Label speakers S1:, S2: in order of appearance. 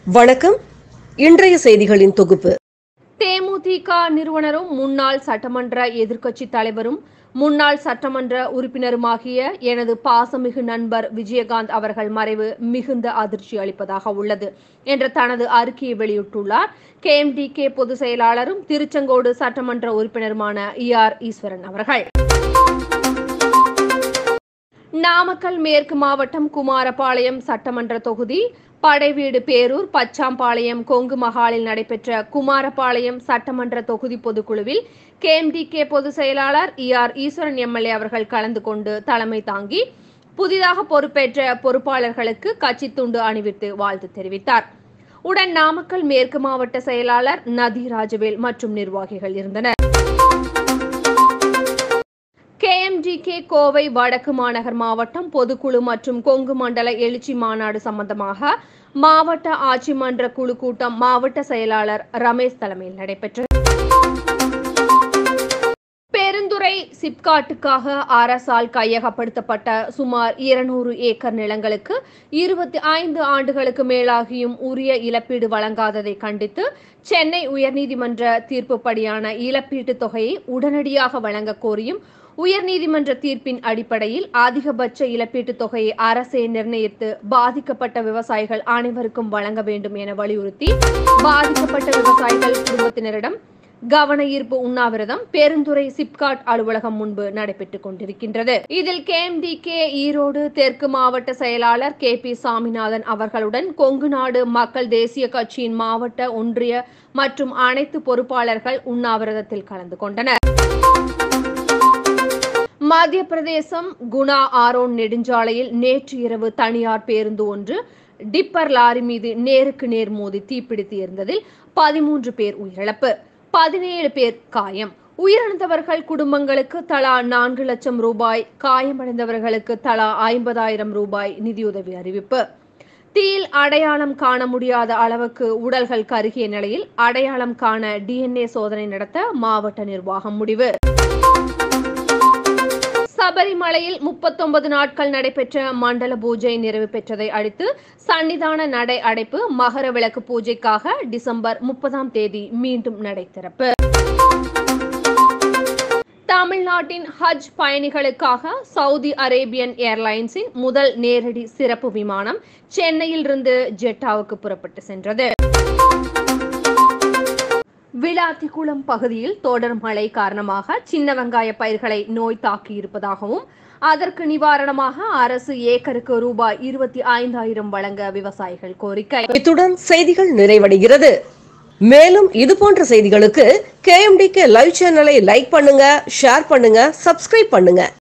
S1: வணக்கம். இன்றைய செய்திகளின் தொகுப்பு.
S2: தேமுதிக நிறுவனரும் முன்னாள் சட்டமன்ற எதிர்க்கட்சி தலைவரும் முன்னாள் சட்டமன்ற உறுப்பினருமாகிய எனது பாசமிகு நண்பர் விஜயகாந்த் அவர்கள் மறைவு மிகுந்த அதிர்ச்சி அளிப்பதாக உள்ளது என்ற தனது அறிக்கையை வெளியிட்டுள்ளார். KMDK பொதுச் செயலாளரும் திருச்செங்கோடு சட்டமன்ற உறுப்பினருமான ER ஈஸ்வரன் அவர்கள். நாமக்கல் மேற்கு மாவட்டம் குமாரபாளையம் சட்டமன்ற தொகுதி படைவீடு பேரூர் பச்சாம்பாளையம் கொங்கு மகாலில் நடைபெற்ற குமாரபாளையம் சட்டமன்ற தொகுதி பொதுக்குழுவில் KMDK பொதுச் செயலாளர் ER ஈஸ்வரன் MLA அவர்கள் கலந்து கொண்டு தலைமை தாங்கி புதிதாக பொறுப்பேற்ற பொறுப்பாளர்களுக்கு கட்சி துண்டு அணிவித்து வாழ்த்து தெரிவித்தார். உடன் நாமக்கல் மேற்கு மாவட்ட செயலாளர் நதி ராஜவேல் மற்றும் நிர்வாகிகள் இருந்தனர். KMDK கோவை வடக்கு மாநகர் மாவட்டம் பொதுக்குழு மற்றும் கொங்கு மண்டல எழுச்சி மாநாடு சம்பந்தமாக மாவட்ட ஆட்சி மன்ற குழு கூட்டம் மாவட்ட செயலாளர் ரமேஷ் தலைமையில் நடைபெற்றது. பெருந்துறை சிப்காட்டுக்காக அரசால் கையகப்படுத்தப்பட்ட சுமார் 200 ஏக்கர் நிலங்களுக்கு 25 ஆண்டுகளுக்கு மேலாகியும் உரிய இழப்பீடு வழங்காததை கண்டித்து சென்னை உயர்நீதிமன்ற தீர்ப்புப்படியான இழப்பீட்டுத் தொகையை உடனடியாக வழங்க கோரியும் உயர்நீதிமன்ற தீர்ப்பின் அடிப்படையில் அதிகபட்ச இழப்பீட்டுத் தொகையை அரசே நிர்ணயித்து பாதிக்கப்பட்ட விவசாயிகள் அனைவருக்கும் வழங்க வேண்டும் என வலியுறுத்தி பாதிக்கப்பட்ட விவசாயிகள் குடும்பத்தினரிடம் கவன ஈர்ப்பு உண்ணாவிரதம் பெருந்துறை சிப்காட் அலுவலகம் முன்பு நடைபெற்றுக் கொண்டிருக்கின்றது. இதில் KMDK ஈரோடு தெற்கு மாவட்ட செயலாளர் KP சாமிநாதன் அவர்களுடன் கொங்கு நாடு மக்கள் தேசிய கட்சியின் மாவட்ட ஒன்றிய மற்றும் அனைத்து பொறுப்பாளர்கள் உண்ணாவிரதத்தில் கலந்து கொண்டனர். மத்திய பிரதேசம் குணா ஆரோன் நெடுஞ்சாலையில் நேற்று இரவு தனியார் பேருந்து ஒன்று டிப்பர் லாரி மீது நேருக்கு நேர் மோதி தீப்பிடித்து எரிந்ததில் 13 பேர் உயிரிழப்பு, 17 பேர் காயம். உயிரிழந்தவர்கள் குடும்பங்களுக்கு தலா 4 லட்சம் ரூபாய், காயமடைந்தவர்களுக்கு தலா 50,000 ரூபாய் நிதியுதவி அறிவிப்பு. தீயில் அடையாளம் காண முடியாத அளவுக்கு உடல்கள் கருகிய நிலையில் அடையாளம் காண DNA சோதனை நடத்த மாவட்ட நிர்வாகம் முடிவு. சபரிமலையில் 39 நாட்கள் நடைபெற்ற மண்டல பூஜை நிறைவு பெற்றதை அடுத்து சன்னிதான நடை அடைப்பு, மகர விளக்கு பூஜைக்காக டிசம்பர் 30ஆம் தேதி மீண்டும் நடை திறப்பு. தமிழ்நாட்டின் ஹஜ் பயணிகளுக்காக சவுதி அரேபியன் ஏர்லைன்ஸின் முதல் நேரடி சிறப்பு விமானம் சென்னையில் இருந்து ஜெட்டாவுக்கு புறப்பட்டு சென்றது. விளாத்திக்குளம் பகுதியில் தொடர் மழை காரணமாக சின்ன வெங்காய பயிர்களை நோய் தாக்கி இருப்பதாகவும் அதற்கு நிவாரணமாக அரசு ஏக்கருக்கு ரூபாய் 25,000 வழங்க விவசாயிகள் கோரிக்கை.
S1: இத்துடன் செய்திகள் நிறைவடைகிறது. மேலும் இதுபோன்ற செய்திகளுக்கு KMDK லைவ் சேனலை லைக் பண்ணுங்க, ஷேர் பண்ணுங்க, சப்ஸ்கிரைப் பண்ணுங்க.